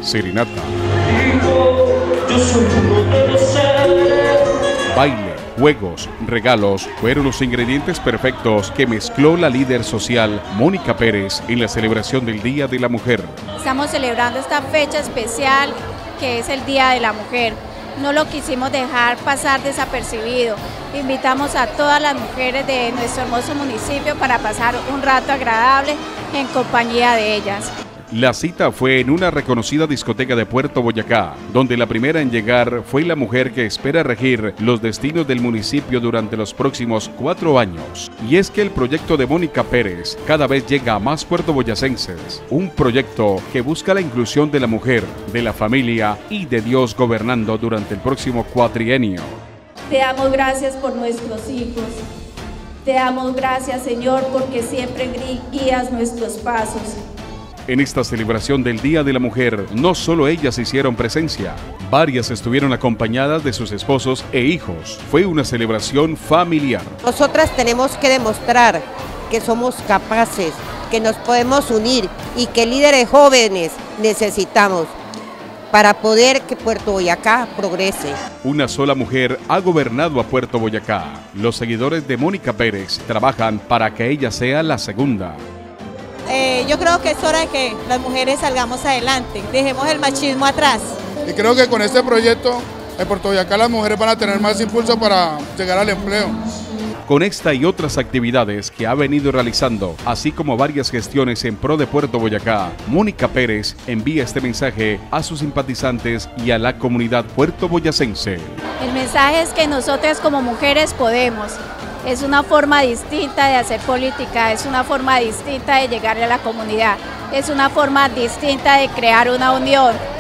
serenata, baile, juegos, regalos fueron los ingredientes perfectos que mezcló la líder social Mónica Pérez en la celebración del Día de la Mujer. Estamos celebrando esta fecha especial que es el Día de la Mujer. No lo quisimos dejar pasar desapercibido. Invitamos a todas las mujeres de nuestro hermoso municipio para pasar un rato agradable en compañía de ellas. La cita fue en una reconocida discoteca de Puerto Boyacá, donde la primera en llegar fue la mujer que espera regir los destinos del municipio durante los próximos 4 años. Y es que el proyecto de Mónica Pérez cada vez llega a más puertoboyacenses, un proyecto que busca la inclusión de la mujer, de la familia y de Dios gobernando durante el próximo cuatrienio. Te damos gracias por nuestros hijos. Te damos gracias, Señor, porque siempre guías nuestros pasos. En esta celebración del Día de la Mujer, no solo ellas hicieron presencia, varias estuvieron acompañadas de sus esposos e hijos. Fue una celebración familiar. Nosotras tenemos que demostrar que somos capaces, que nos podemos unir y que líderes jóvenes necesitamos para poder que Puerto Boyacá progrese. Una sola mujer ha gobernado a Puerto Boyacá. Los seguidores de Mónica Pérez trabajan para que ella sea la segunda. Yo creo que es hora de que las mujeres salgamos adelante, dejemos el machismo atrás. Y creo que con este proyecto en Puerto Boyacá las mujeres van a tener más impulso para llegar al empleo. Con esta y otras actividades que ha venido realizando, así como varias gestiones en pro de Puerto Boyacá, Mónica Pérez envía este mensaje a sus simpatizantes y a la comunidad puertoboyacense. El mensaje es que nosotras como mujeres podemos. Es una forma distinta de hacer política, es una forma distinta de llegar a la comunidad, es una forma distinta de crear una unión.